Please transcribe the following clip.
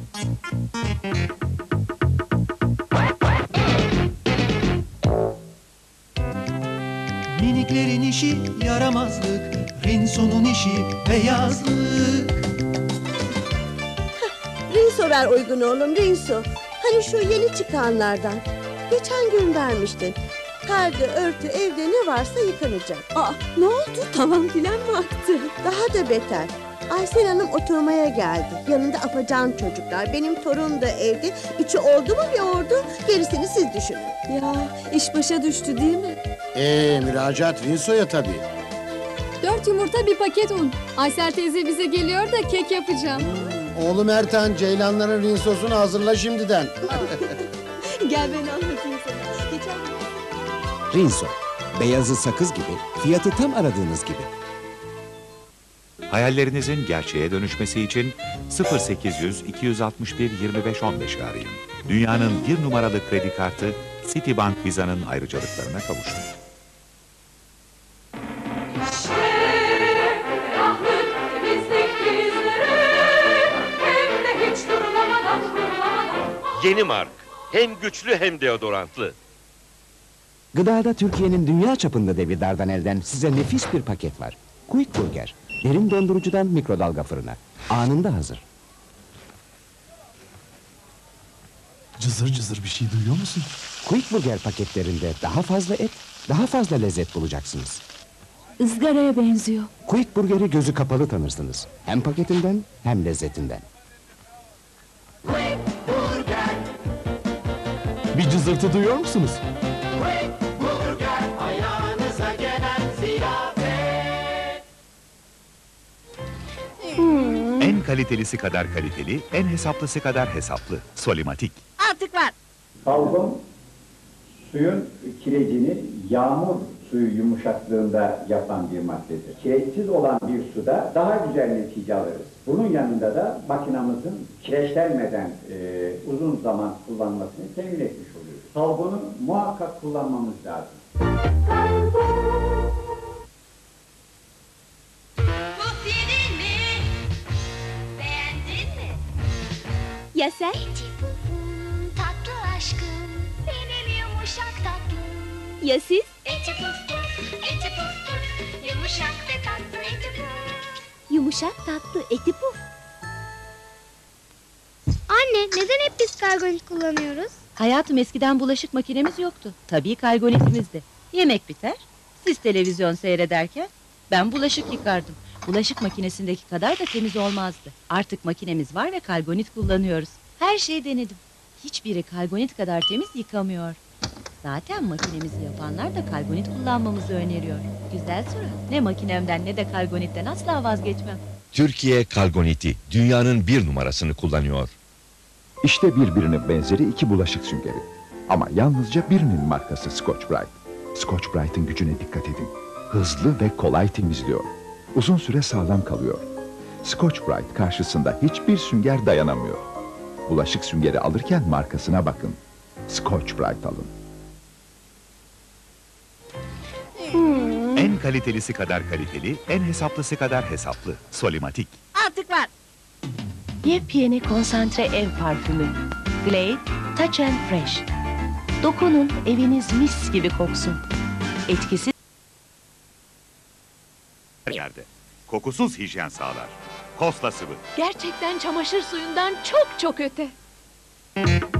Miniklerin işi yaramazlık, Rinso'nun işi beyazlık. Rinso ver uygun oğlum, Rinso. Hani şu yeni çıkanlardan. Geçen gün vermiştin. Perde, örtü, evde ne varsa yıkanacak. Aa, ne oldu? Tavan filan mı aktı? Daha da beter. Aysel Hanım oturmaya geldi. Yanında afacan çocuklar. Benim torun da evde. Üçü oldu mu yoğurdu, gerisini siz düşünün. Ya, iş başa düştü değil mi? Müracaat Rinso'ya tabii. 4 yumurta bir paket un. Aysel teyze bize geliyor da kek yapacağım. Oğlum Ertan, ceylanların rinsosunu hazırla şimdiden. Gel ben anlatayım sana. Geçen gün... Rinso, beyazı sakız gibi, fiyatı tam aradığınız gibi. Hayallerinizin gerçeğe dönüşmesi için 0800 261 2515'i arayın. Dünyanın bir numaralı kredi kartı Citibank Visa'nın ayrıcalıklarına kavuşun. Yeni mark. Hem güçlü hem deodorantlı. Gıdada Türkiye'nin dünya çapında devi Dardanel'den size nefis bir paket var. Quick Burger, derin dondurucudan mikrodalga fırına. Anında hazır. Cızır cızır bir şey duyuyor musun? Quick Burger paketlerinde daha fazla et, daha fazla lezzet bulacaksınız. Izgaraya benziyor. Quick Burger'i gözü kapalı tanırsınız. Hem paketinden hem lezzetinden. Bir cızırtı duyuyor musunuz? En kalitelisi kadar kaliteli, en hesaplısı kadar hesaplı. Solimatik. Artık var. Salgın, suyun kirecini yağmur suyu yumuşaklığında yapan bir maddedir. Kireçsiz olan bir suda daha güzel netice alırız. Bunun yanında da makinamızın kireçlenmeden uzun zaman kullanmasını temin etmiş oluyoruz. Salgını muhakkak kullanmamız lazım. Ya sen? Tatlı aşkım, benim yumuşak tatlım. Ya siz? Eti puf puf, eti puf puf, yumuşak ve tatlı eti puf. Yumuşak tatlı eti puf. Anne, neden hep biz karbonat kullanıyoruz? Hayatım, eskiden bulaşık makinemiz yoktu. Tabii karbonitimizdi. Yemek biter, siz televizyon seyrederken ben bulaşık yıkardım. Bulaşık makinesindeki kadar da temiz olmazdı. Artık makinemiz var ve karbonit kullanıyoruz. Her şeyi denedim. Hiçbiri karbonit kadar temiz yıkamıyor. Zaten makinemizi yapanlar da karbonit kullanmamızı öneriyor. Güzel soru. Ne makinemden ne de karbonitten asla vazgeçmem. Türkiye Kalgonit'i dünyanın bir numarasını kullanıyor. İşte birbirine benzeri iki bulaşık süngeri. Ama yalnızca birinin markası Scotch Brite. Scotch Brite'ın gücüne dikkat edin. Hızlı ve kolay temizliyor. Uzun süre sağlam kalıyor. Scotch Brite karşısında hiçbir sünger dayanamıyor. Bulaşık süngeri alırken markasına bakın. Scotch Brite alın. En kalitelisi kadar kaliteli, en hesaplısı kadar hesaplı. Solimatik. Artık var. Yepyeni konsantre ev parfümü. Glade Touch and Fresh. Dokunun, eviniz mis gibi koksun. Etkisi Yerde. Kokusuz hijyen sağlar. Kosla sıvı. Gerçekten çamaşır suyundan çok çok öte.